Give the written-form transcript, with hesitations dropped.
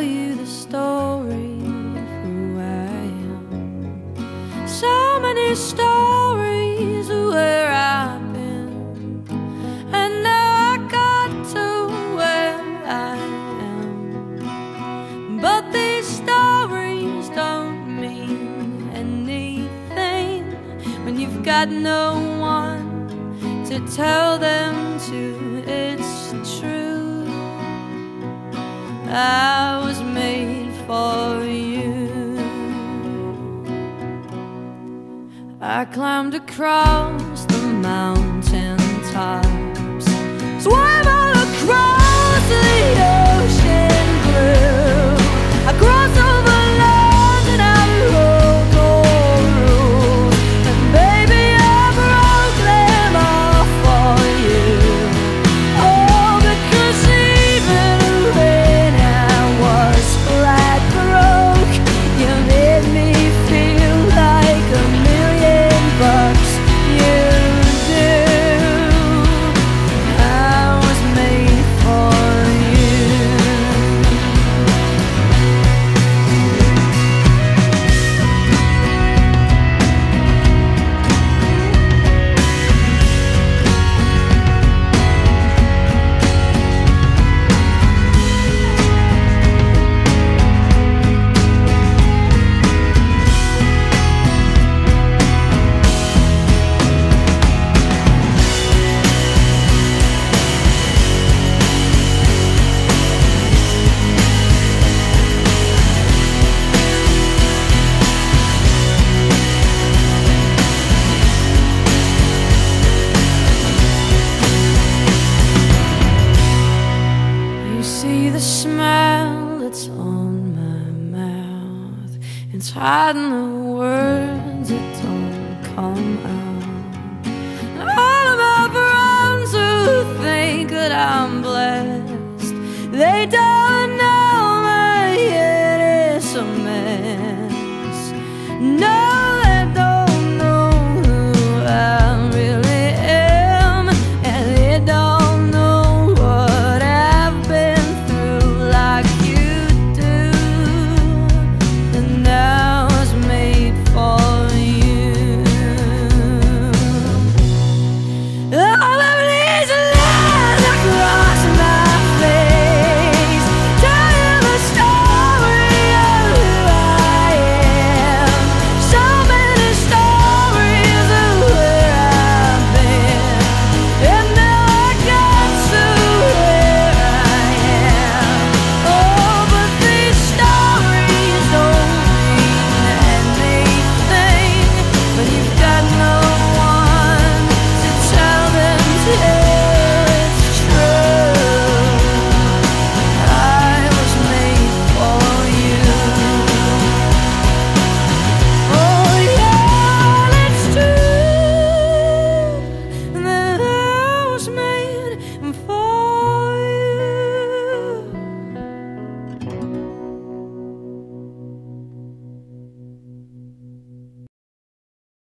tell you the story of who I am. So many stories of where I've been, and now I got to where I am. But these stories don't mean anything when you've got no one to tell them to. It's true, I was made for you. I climbed across the mountain tops, swam all across the ocean blue. I crossed over lands and I broke all rules, and baby I broke them all for you. Oh, because even when I was flat broke, you made me feel like $1,000,000. You do. I was made for you. You see the smile that's on my mouth, it's hiding the words that don't come out. And all of my friends who think that I'm blessed, they don't